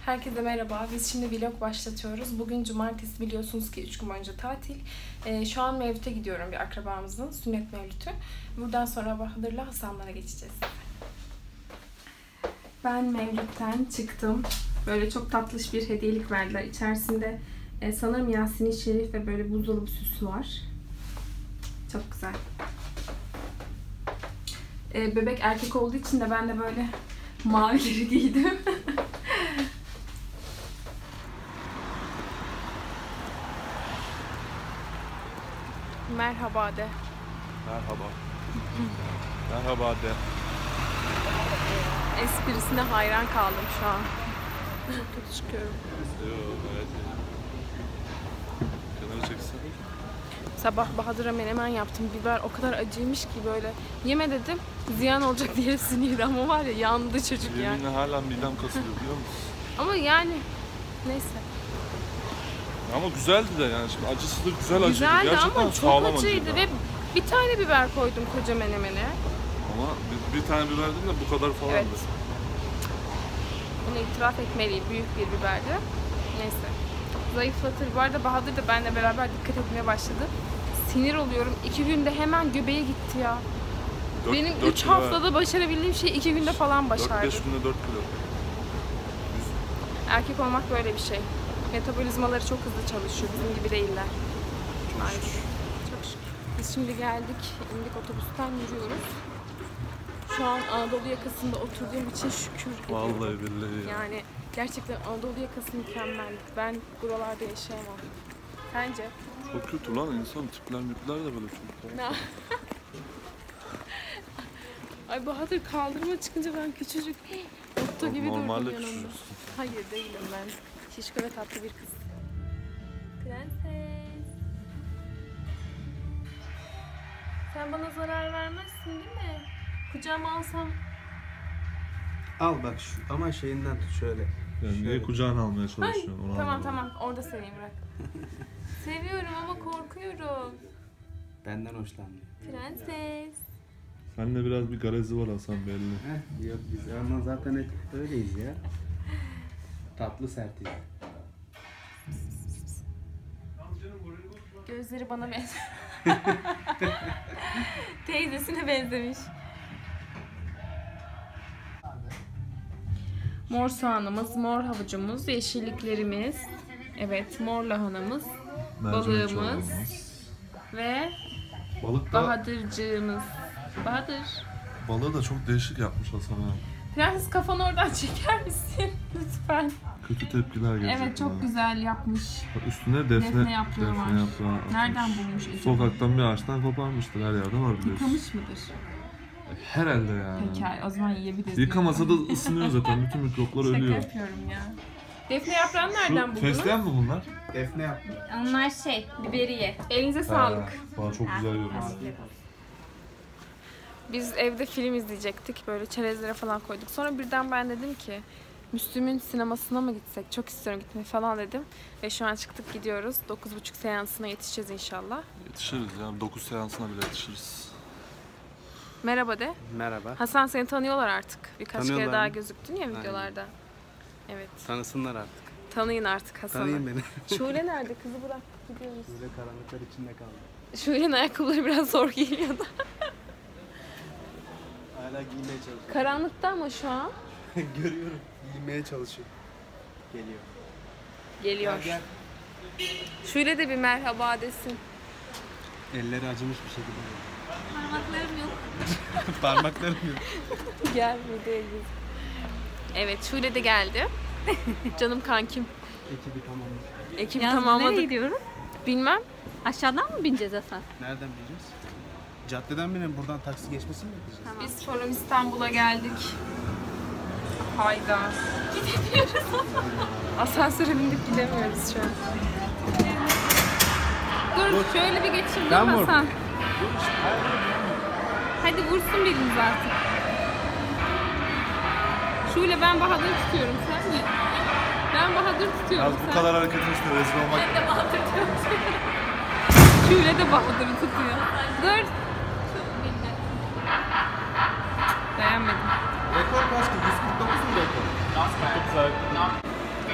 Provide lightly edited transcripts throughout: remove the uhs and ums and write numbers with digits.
Herkese merhaba. Biz şimdi vlog başlatıyoruz. Bugün cumartesi, biliyorsunuz ki 3 gün boyunca tatil. Şu an Mevlüt'e gidiyorum, bir akrabamızın sünnet Mevlüt'ü. Buradan sonra Bahadır'la Hasanlara geçeceğiz. Ben Mevlüt'ten çıktım. Böyle çok tatlış bir hediyelik verdiler. İçerisinde sanırım Yasin-i Şerif ve böyle buzdolabı süsü var. Çok güzel. Bebek erkek olduğu için de ben de böyle mavileri giydim. Merhaba de. Merhaba. Merhaba de. Esprisine hayran kaldım şu an. Çok kötü çıkıyorum. Evet. Kenara çeksin. Sabah Bahadır'a menemen yaptım. Biber o kadar acıymış ki böyle. Yeme dedim. Ziyan olacak diye sinirdi ama var ya, yandı çocuk yani. Yeminle hala midem kasılıyor biliyor musun? Ama yani neyse. Ama güzeldi de yani, şimdi acısı da güzel acıydı. Güzeldi Gerçekten ama çok sağlam acıydı ve bir tane biber koydum koca menemene. Ama bir tane biber değil de bu kadar falandı. Evet. Bunu itiraf etmeliyim. Büyük bir biberdi. Neyse. Zayıflatır. Bu arada Bahadır da benimle beraber dikkat etmeye başladı. Sinir oluyorum. 2 günde hemen göbeğe gitti ya. Benim 3 haftada başarabildiğim şeyi 2 günde falan başardı. 4-5 günde 4 kilo. Erkek olmak böyle bir şey. Metabolizmaları çok hızlı çalışıyor. Bizim gibi değiller. Çok şükür. Çok şükür. Biz şimdi geldik. İndik, otobüsten yürüyoruz. Şu an Anadolu yakasında oturduğum için şükür ediyorum. Vallahi billahi. Yani gerçekten Anadolu yakası mükemmel. Ben buralarda yaşayamam. Sence? Çok kötü lan, insan tipler de böyle çok. Ne? Ay Bahadır, kaldırıma çıkınca ben küçücük Otto gibi durdum Normalde yanımda. küçücüksün. Hayır değilim ben. Şişko ve tatlı bir kız. Prenses. Sen bana zarar vermezsin değil mi? Kucağıma alsam. Al bak şu, ama şeyinden tut şöyle. Yani niye kucağına almaya çalışıyorsun? Onu Tamam anlamadım. tamam, orada seveyim, bırak. Seviyorum ama korkuyorum. Benden hoşlandı. Prenses. Seninle biraz bir garezi var Hasan belli. Heh, yok biz ama zaten hep öyleyiz ya. Tatlı sertiyiz. Gözleri bana benziyor. Teyzesine benzemiş. Mor soğanımız, mor havucumuz, yeşilliklerimiz. Evet, mor lahanamız, Mercimek balığımız çorbamız. ve Balık da, Bahadırcığımız. Bahadır. balığı da çok değişik yapmış Hasan ha. Prenses, kafanı oradan çeker misin? Lütfen. Kötü tepkiler gelecek. Evet, çok bana. güzel yapmış. Üstüne Defne yaprağı var. atmış. Nereden bulmuş acaba? Sokaktan bir ağaçtan koparmıştır, her yerden var biliyorsun. Yıkamış mıdır? Herhalde yani. Peki, o zaman yiyebiliriz. Yıkamasa da ısınıyor zaten, bütün mikroplar Şaka ölüyor. yapıyorum ya. Defne yaprağını nereden buldunuz? Fesleğen mi bunlar? Defne yapma. Onlar biberiye. Elinize sağlık. Valla çok güzel görünüyor. Biz evde film izleyecektik. Böyle çerezlere falan koyduk. Sonra birden ben dedim ki Müslüm'ün sinemasına mı gitsek? Çok istiyorum gitmeyi falan dedim. Ve şu an çıktık, gidiyoruz. 9.30 seansına yetişeceğiz inşallah. Yetişiriz yani, 9 seansına bile yetişiriz. Merhaba de. Merhaba. Hasan, seni tanıyorlar artık. Birkaç kere Tanıyorlar daha mı? gözüktün ya videolarda. Evet. Tanısınlar artık. Tanıyın artık Hasan'ı. Tanıyın beni. Şule nerede? Kızı bırak. Gidiyoruz. Böyle karanlıklar içinde kaldı. Şule'nin ayakkabıları biraz zor geliyor da. Hala giymeye çalışıyor. Karanlıkta ama şu an. Görüyorum. Giymeye çalışıyor. Geliyor. Geliyor. Gel. Şule de bir merhaba desin. Elleri acımış bir şekilde. Parmaklarım yok. Parmaklarım yok. Gel videoya gir. Evet, Şule de geldi. Canım kankim. Ekibi tamamladık. Ekibi Yalnız nereye tamamladık. gidiyoruz? Bilmem. Aşağıdan mı bineceğiz Hasan? Nereden bileceğiz? Caddeden binin, buradan taksi geçmesini mi bekleyeceğiz? Biz Forum İstanbul'a geldik. Hayda. Gidemiyoruz. Asansöre bindik, gidemiyoruz şu an. Dur, şöyle bir geçeyim. Ben Dur vur. Hasan. Hadi vursun birimiz artık. Şöyle, ben Bahadır tutuyorum, sen mi? Ben Bahadır tutuyorum, Az bu sen. kadar hareketin üstüne rezil olmak. Ben de Bahadır tutuyorum. Şöyle de Bahadır'ı tutuyor. Dur. Beğenmedim. Rekor kaçtı? 149 mu rekor?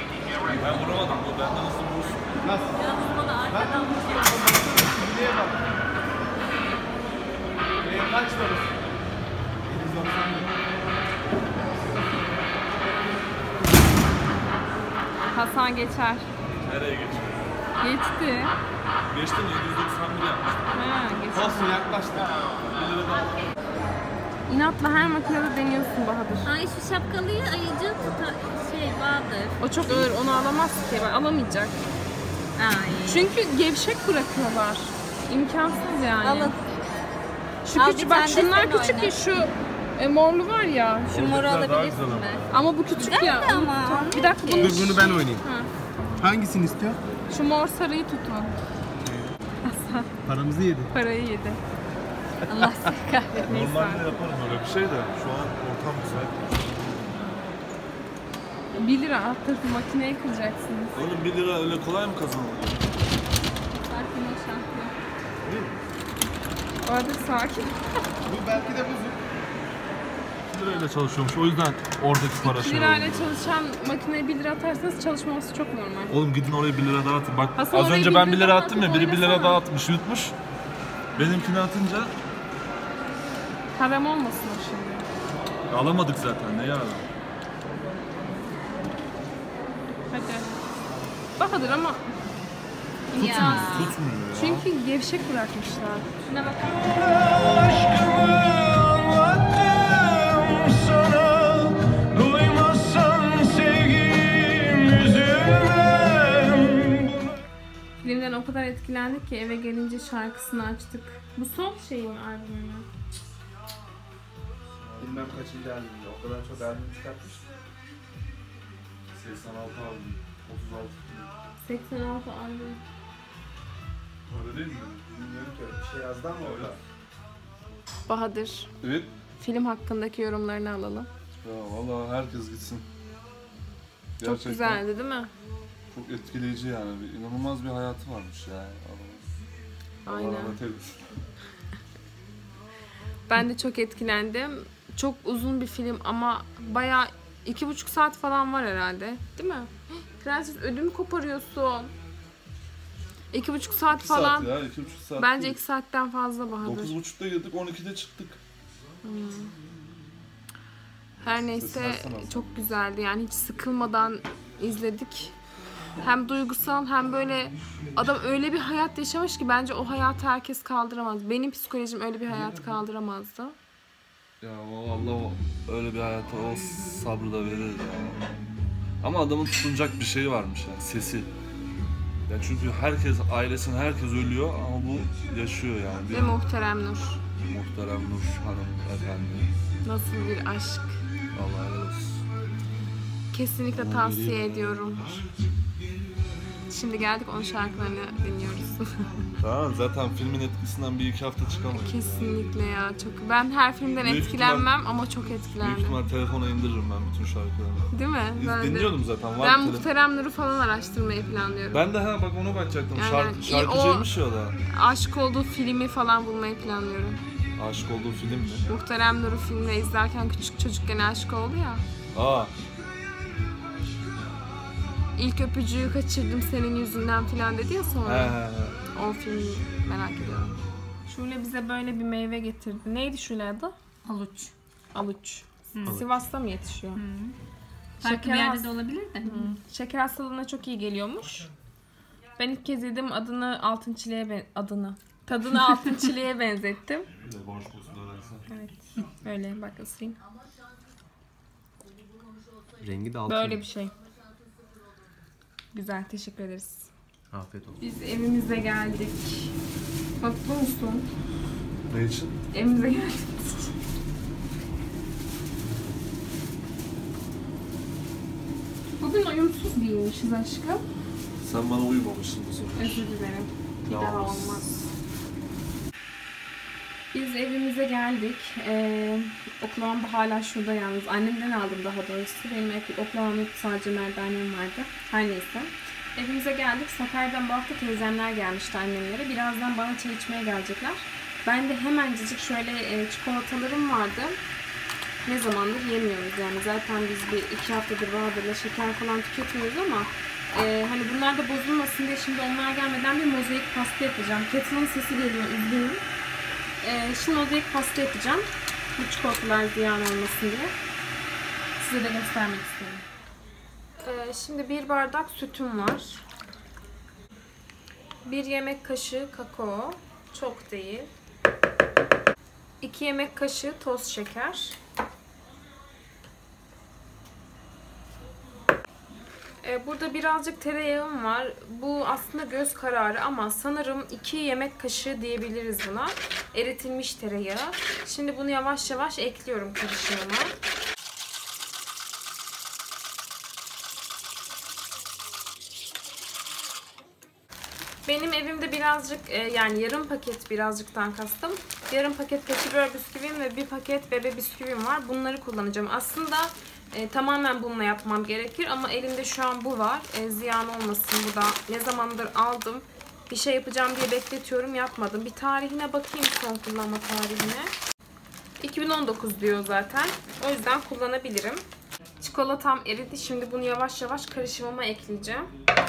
Ben vuramadım. Bu benden hızlı vurursun. Yalnız bana arkadan Buraya bak. Kaç varız? 790. Hasan geçer. Nereye geçiyor? Geçti. Geçtim 791 yapmıştım. Ha, geçti. Olsun yaklaştık. 1 lira daha. İnatla her makinede deniyorsun Bahadır. Ay şu şapkalıyı ayıcı Bahadır. O çok ağır, onu alamaz ki. Alamayacak. Ay. Çünkü gevşek bırakıyorlar. İmkansız yani. Alın. Şu Al küçük, bir bak tane de şunlar sen küçük oyna. ya, şu morlu var ya. Şu moru Oradakiler daha alabilirsin güzel mi? Ama bu küçük Güzel ya. de ama. Bir dakika bunu, Dur bunu ben oynayayım. Ha. Hangisini istiyor? şu mor sarıyı tutun. Paramızı yedi. Parayı yedi. Allah seni kahretmesin. Normalde yaparım öyle bir şey de şu an ortam müsait. 1 lira alt tarafı makineye kıracaksınız. Oğlum 1 lira öyle kolay mı kazanılıyor? Sakin ol şampiyon. Bahadır sakin. Bu belki de buzuk. 1 lirayla çalışıyormuş o yüzden oradaki para 1 şey lirayla oluyor. çalışan makineye 1 lira atarsanız çalışmaması çok normal. Oğlum gidin oraya 1 lira daha atın. Bak Hasan az oraya önce 1 ben 1 lira lira daha attım ya, atıp biri 1 lira oynasana. daha atmış yutmuş. Benimkini atınca Haram olmasın o şimdi. alamadık zaten ne yani. Hadi. Bahadır ama Ya. Tutmuyor ya. çünkü gevşek bırakmışlar. Şuna bak. Filmden o kadar etkilendik ki eve gelince şarkısını açtık. Bu son şey mi albümü? Bilmem kaçıncı albümde. O kadar çok albüm çıkartmış. 86 aldım. 36. 86 albüm. Öyle değil mi? Bilmiyorum ki bir şey yazdı ama orada. Bahadır, Evet. film hakkındaki yorumlarını alalım. Ya vallahi herkes gitsin. Çok güzeldi değil mi? Çok etkileyici yani. İnanılmaz bir hayatı varmış ya. Aynen. Allah rahmet eylesin. Ben de çok etkilendim. Çok uzun bir film ama bayağı 2,5 saat falan var herhalde. Değil mi? Prenses ödümü koparıyorsun. 2,5 saat 2 falan. saat ya, 2,5 saat. Bence değil. 2 saatten fazla Bahadır. 9.30'da girdik, 12'de çıktık. Her neyse Sesini açsana. çok güzeldi. Yani hiç sıkılmadan izledik. Hem duygusal hem böyle adam öyle bir hayat yaşamış ki bence o hayatı herkes kaldıramaz. Benim psikolojim öyle bir hayatı kaldıramazdı. Ya Allah öyle bir hayata o sabrı da verir ya. Ama adamın tutunacak bir şeyi varmış yani, sesi. Yani çünkü herkes, ailesinin herkes ölüyor ama bu yaşıyor yani. Bir Ve Muhterem Nur. Muhterem Nur Hanım efendi. Nasıl bir aşk. Allah helal olsun. Kesinlikle Aman tavsiye vereyim. ediyorum. Şimdi geldik onun şarkılarını dinliyoruz. Tamam, zaten filmin etkisinden 1-2 hafta çıkamayız. Kesinlikle ya çok. Ben her filmden Büyük etkilenmem ama çok Büyük etkilendim. ihtimal telefona indiririm ben bütün şarkılarını. Değil mi? Ben de. Dinliyordum zaten. Var Ben telefon. Muhterem Nur'u falan araştırmayı planlıyorum. Ben de bak ona bakacaktım. Yani Şarkıcıymış ya o da. Aşık olduğu filmi falan bulmayı planlıyorum. Aşık olduğu film mi? Muhterem Nur'u filmde izlerken küçük çocukken aşık oldu ya. Aa, İlk öpücüğü kaçırdım senin yüzünden falan dedi ya sonra. he. O filmi merak ediyorum. Şule bize böyle bir meyve getirdi. Neydi Şule adı? Aluç. Aluç. Sivas'ta mı yetişiyor? Farklı bir Şeker yerde has- de olabilir de. Şeker hastalığına çok iyi geliyormuş. Ben ilk kez yedim, adını altın çileğe tadını altın çileğe benzettim. Evet. Böyle bak ısırayım. Rengi de altın. Böyle bir şey. Güzel, teşekkür ederiz. Afiyet olsun. Biz evimize geldik. Mutlu musun? Ne için? Evimize geldik. Bugün uyumsuz giyinmişiz aşkım. Sen bana uyumamışsın bu sefer. Özür dilerim. Bir Ya daha olmaz. olmaz. Biz evimize geldik. Oklavam da hala şurada yalnız. Annemden aldım daha doğrusu. Benim oklavamın yok, sadece merdanem vardı. Her neyse. Evimize geldik. Sakarya'dan bu hafta teyzemler gelmişti annemlere. Birazdan bana çay içmeye gelecekler. Ben de hemencecik şöyle çikolatalarım vardı. Ne zamandır yemiyoruz yani. Zaten biz bir 2 haftadır Bahadır'la şeker falan tüketmiyoruz ama Hani bunlar da bozulmasın diye şimdi onlar gelmeden bir mozaik pasta yapacağım. Kettle'ın sesi geliyor, üzgünüm. Şimdi mozaik pasta yapacağım. Bu çikolatalar ziyan olmasın diye. Size de göstermek istedim. Şimdi 1 bardak sütüm var. 1 yemek kaşığı kakao. Çok değil. 2 yemek kaşığı toz şeker. Burada birazcık tereyağım var. Bu aslında göz kararı ama sanırım 2 yemek kaşığı diyebiliriz buna. Eritilmiş tereyağı. Şimdi bunu yavaş yavaş ekliyorum karışımıma. Benim evimde birazcık yani yarım paket, birazcıktan kastım. Yarım paket petibör bisküvim ve 1 paket bebe bisküvim var. Bunları kullanacağım. Aslında tamamen bununla yapmam gerekir ama elimde şu an bu var. Ziyan olmasın, bu da ne zamandır aldım. Bir şey yapacağım diye bekletiyorum, yapmadım. Bir tarihine bakayım, son kullanma tarihine. 2019 diyor zaten. O yüzden kullanabilirim. Çikolatam eridi. Şimdi bunu yavaş yavaş karışımıma ekleyeceğim.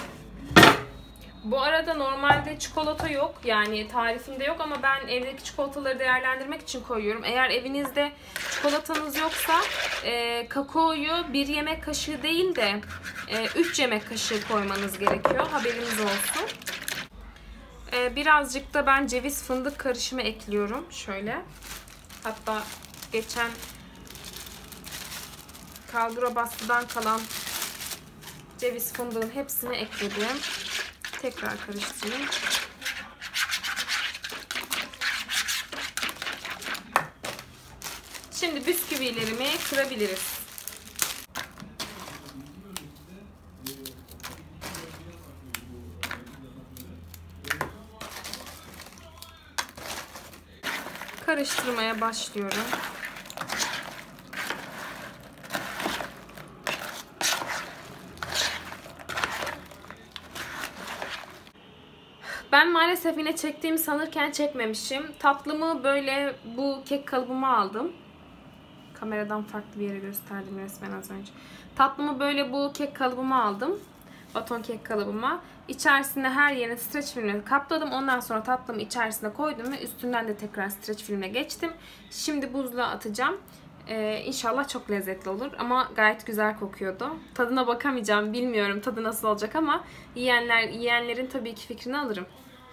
Bu arada normalde çikolata yok, yani tarifimde yok ama ben evdeki çikolataları değerlendirmek için koyuyorum. Eğer evinizde çikolatanız yoksa kakaoyu 1 yemek kaşığı değil de 3 yemek kaşığı koymanız gerekiyor. Haberiniz olsun. Birazcık da ben ceviz fındık karışımı ekliyorum. Şöyle. Hatta geçen kaldura bastıdan kalan ceviz fındığın hepsini ekledim. Tekrar karıştırayım. Şimdi bisküvilerimi kırabiliriz. Karıştırmaya başlıyorum. Ben maalesef yine çektiğimi sanırken çekmemişim. Tatlımı böyle bu kek kalıbıma aldım. Kameradan farklı bir yere gösterdim resmen az önce. Tatlımı böyle bu kek kalıbıma aldım. Baton kek kalıbıma. İçerisine her yerini streç filmle kapladım. Ondan sonra tatlımı içerisine koydum ve üstünden de tekrar streç filmle geçtim. Şimdi buzluğa atacağım. İnşallah çok lezzetli olur ama gayet güzel kokuyordu. Tadına bakamayacağım, bilmiyorum tadı nasıl olacak ama yiyenlerin tabii ki fikrini alırım.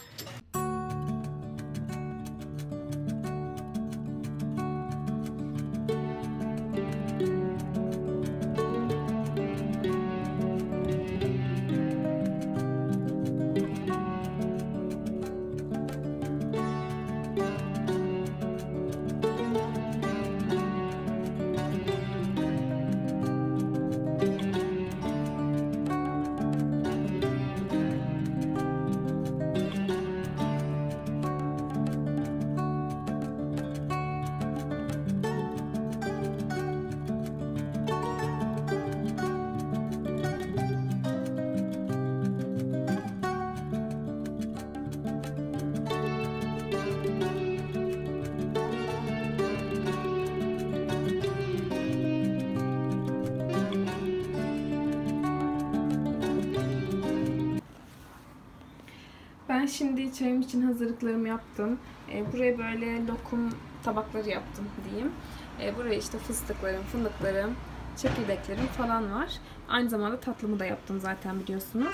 Ben şimdi çayım için hazırlıklarımı yaptım. Buraya böyle lokum tabakları yaptım diyeyim. Buraya işte fıstıklarım, fındıklarım, çekirdeklerim falan var. Aynı zamanda tatlımı da yaptım zaten biliyorsunuz.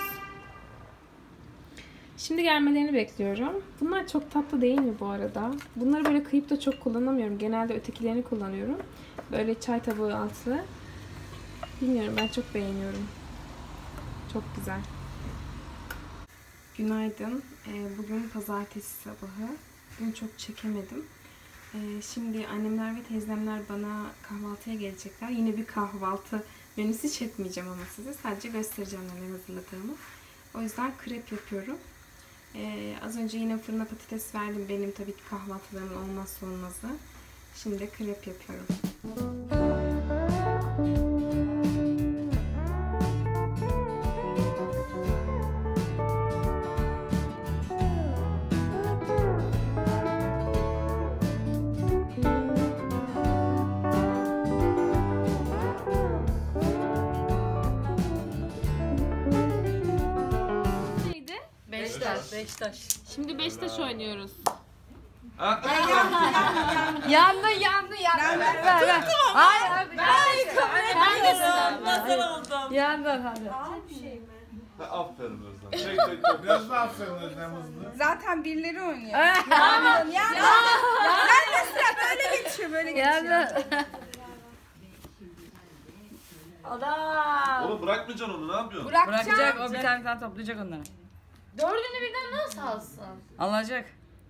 Şimdi gelmelerini bekliyorum. Bunlar çok tatlı değil mi bu arada? Bunları böyle kıyıp da çok kullanamıyorum. Genelde ötekilerini kullanıyorum. Böyle çay tabağı altı. Bilmiyorum, ben çok beğeniyorum. Çok güzel. Günaydın. Bugün pazartesi sabahı. Bugün çok çekemedim. Şimdi annemler ve teyzemler bana kahvaltıya gelecekler. Yine bir kahvaltı menüsü çekmeyeceğim ama size. Sadece göstereceğim neler hazırladığımı. O yüzden krep yapıyorum. Az önce yine fırına patates verdim. Benim tabii ki kahvaltılarımın olmazsa olmazı. Şimdi de krep yapıyorum. Beşiktaş. Şimdi Beşiktaş oynuyoruz. Yandı. Ver. Hayır. Nasıl oldum? Yandı hadi. Aferin Özlem. Çek. Biraz daha aferin Özlem hızlı. Zaten birileri oynuyor. Yandın. Ben de sıra böyle geçiyor, böyle geçiyor. Yandı. Adam. Oğlum bırakmayacaksın onu, ne yapıyorsun? Bırakacak, o bir tane toplayacak onları. Dördünü birden nasıl alsın? Alacak.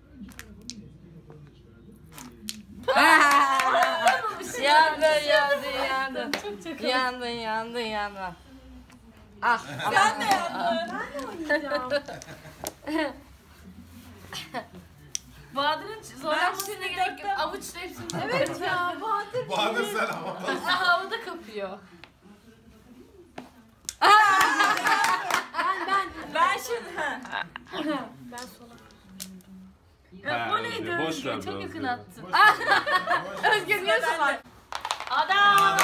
Yandı. Çok Yandın. Ah. Sen de yandın. Bahadır'ın zorlanmasına gerek yok. Avuçla hepsini. Evet ya Bahadır. Bahadır sen ama. Havada kapıyor. Ben şimdi. O neydi? Boş ver. Çok yakın Özlem. attın. Özgür ne zaman? Adam.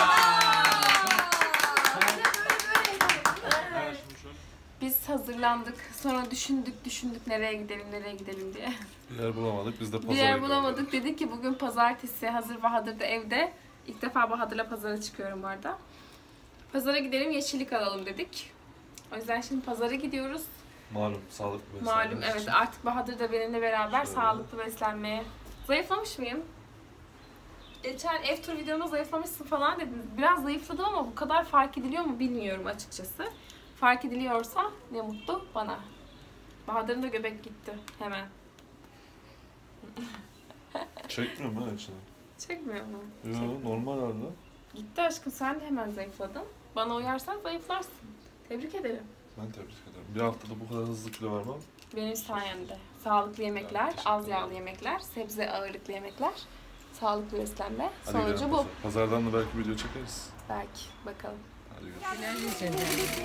Biz hazırlandık. Sonra düşündük nereye gidelim diye. Bir yer bulamadık, biz de pazara Bir yer gidelim. bulamadık. Dedik ki bugün pazartesi. Hazır Bahadır da evde. İlk defa Bahadır'la pazara çıkıyorum bu arada. Pazara gidelim, yeşillik alalım dedik. O yüzden şimdi pazara gidiyoruz. Malum, sağlıklı beslenmek Malum evet, için. artık Bahadır da benimle beraber Şöyle. sağlıklı beslenmeye. Zayıflamış mıyım? Geçen ev tur videomda zayıflamışsın falan dediniz. Biraz zayıfladım ama bu kadar fark ediliyor mu bilmiyorum açıkçası. Fark ediliyorsa ne mutlu bana. Bahadır'ın da göbek gitti hemen. Çekmiyor mu içine? Çekmiyor mu? Yok, normal herhalde. Gitti aşkım, sen de hemen zayıfladın. Bana uyarsan zayıflarsın. Tebrik ederim. Ben tebrik ederim. Bir haftada bu kadar hızlı kilo vermem. Benim sayemde. Sağlıklı yemekler, az yağlı yemekler, sebze ağırlıklı yemekler, sağlıklı beslenme. Hadi Sonucu gidelim bu. pazara. Pazardan da belki video çekeriz. Belki. Bakalım. Hadi görüşürüz.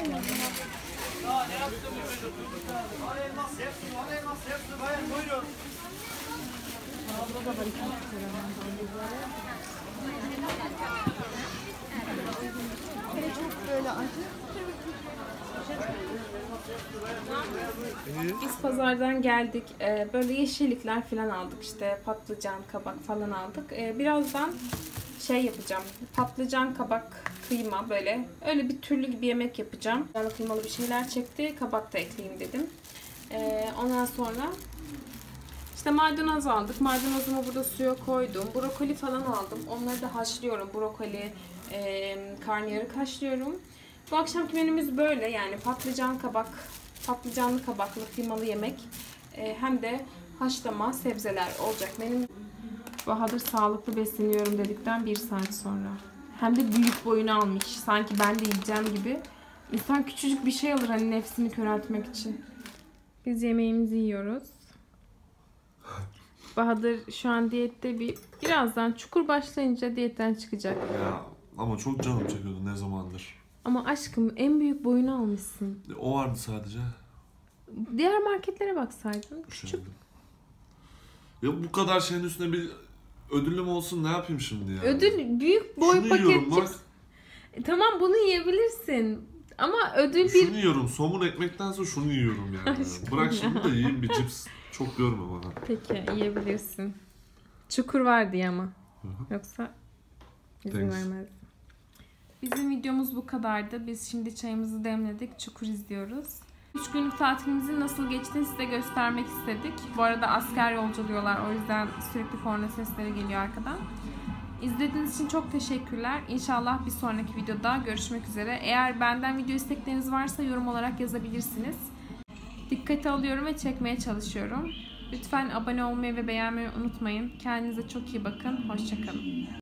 Biz pazardan geldik. Böyle yeşillikler falan aldık. İşte patlıcan, kabak falan aldık. Birazdan şey yapacağım. Patlıcan, kabak, kıyma böyle. Öyle bir türlü gibi yemek yapacağım. Yani kıymalı bir şeyler çekti. Kabak da ekleyeyim dedim. Ondan sonra işte maydanoz aldık. Maydanozumu burada suya koydum. Brokoli falan aldım. Onları da haşlıyorum. Brokoli, karnıyarık haşlıyorum. Bu akşamki menümüz böyle. Yani patlıcan, kabak, patlıcanlı kabaklı kıymalı yemek. Hem de haşlama sebzeler olacak. Benim Bahadır sağlıklı besleniyorum dedikten 1 saat sonra. Hem de büyük boyunu almış. Sanki ben de yiyeceğim gibi. İnsan küçücük bir şey alır hani nefsini köreltmek için. Biz yemeğimizi yiyoruz. Bahadır şu an diyette, birazdan çukur başlayınca diyetten çıkacak. Ya ama çok canım çekiyordu ne zamandır. Ama aşkım en büyük boyunu almışsın. O vardı sadece. Diğer marketlere baksaydın. Üşendim. Ya bu kadar şeyin üstüne bir ödülüm olsun, ne yapayım şimdi ya? Ödül büyük boy Şunu yiyorum paket bak. cips. Tamam, bunu yiyebilirsin. Ama ödül Şunu bir... yiyorum. Somun ekmektense şunu yiyorum yani. Bırak şimdi de yiyeyim bir cips. Çok görme bana. Peki, yiyebilirsin. Çukur var diye ama. Yoksa izin Thanks. vermez. Bizim videomuz bu kadardı. Biz şimdi çayımızı demledik. Çukur izliyoruz. 3 günlük tatilimizin nasıl geçtiğini size göstermek istedik. Bu arada asker yolculuyorlar. O yüzden sürekli korna sesleri geliyor arkadan. İzlediğiniz için çok teşekkürler. İnşallah bir sonraki videoda görüşmek üzere. Eğer benden video istekleriniz varsa yorum olarak yazabilirsiniz. Dikkate alıyorum ve çekmeye çalışıyorum. Lütfen abone olmayı ve beğenmeyi unutmayın. Kendinize çok iyi bakın. Hoşça kalın.